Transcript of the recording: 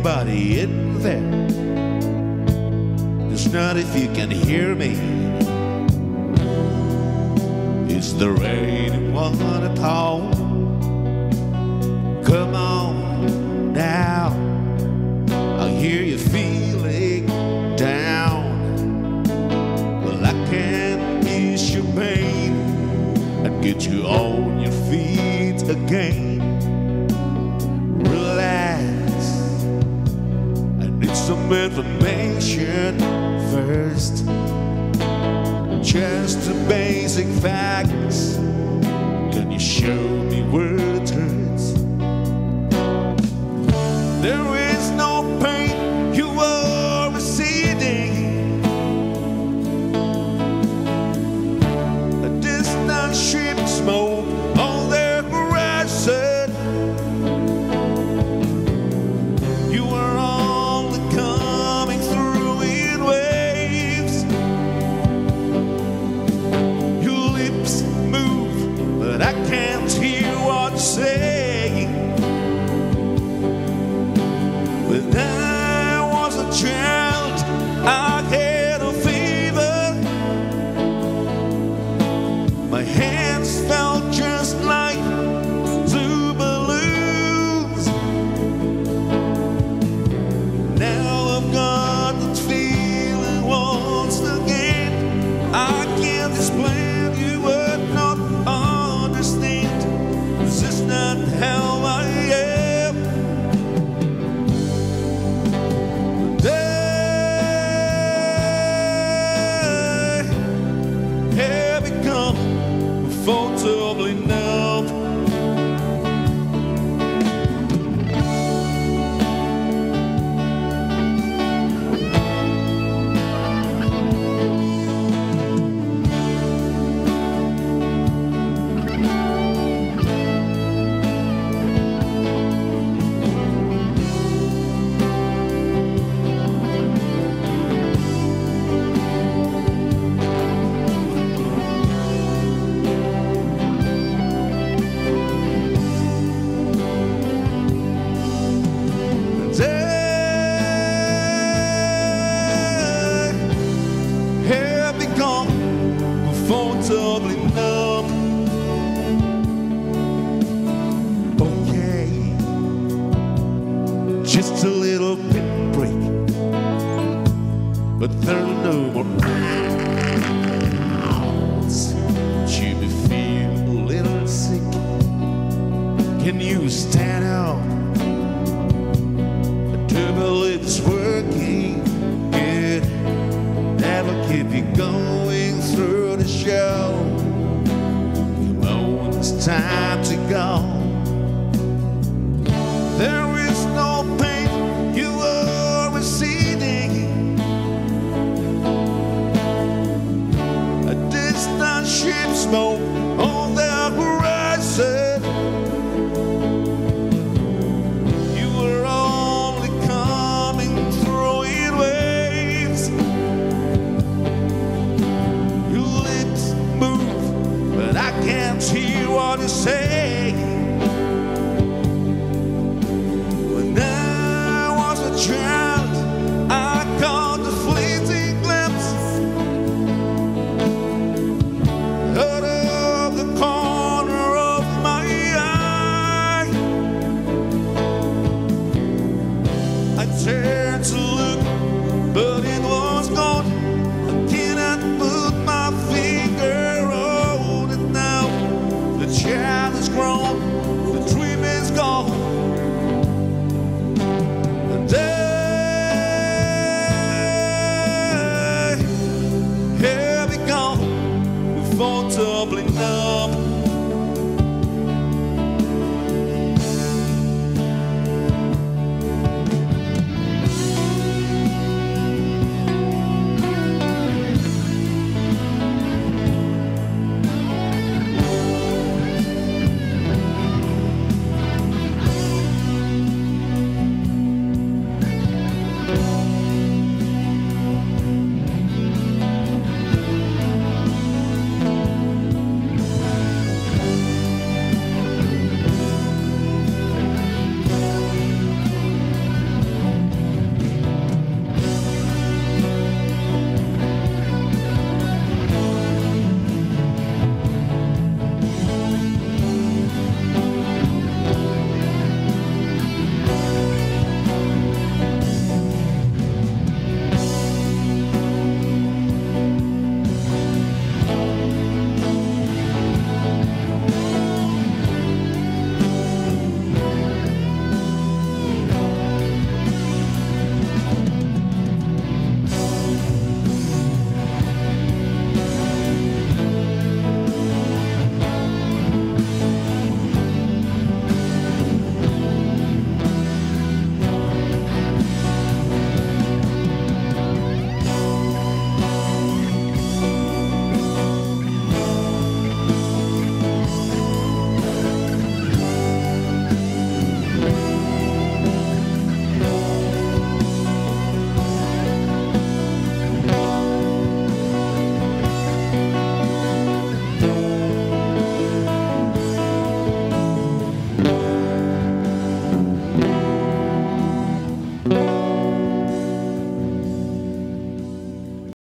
anybody in there? It's not if you can hear me. Is there anyone at home? Come on now, I hear you feeling down. Well, I can ease your pain and get you on your feet again. Relax, I need some information first. Just the basic facts. Can you show me where it hurts? There is no pain you are receding. A distant ship smoke on the horizon. You are only coming through in waves. Your lips move, but I can't hear what you're saying. When I was a child, I had a fever. My hands felt just like two balloons. Now I've got that feeling once again. I can't explain, you would not understand. This is not how I am. Have become unfortunately numb. Have become comfortably numb. Okay, just a little bit break, but there are no more rounds. You may feel a little sick. Can you stand up? I do believe it's working good. That'll keep you going through the show. Come on, it's time to go.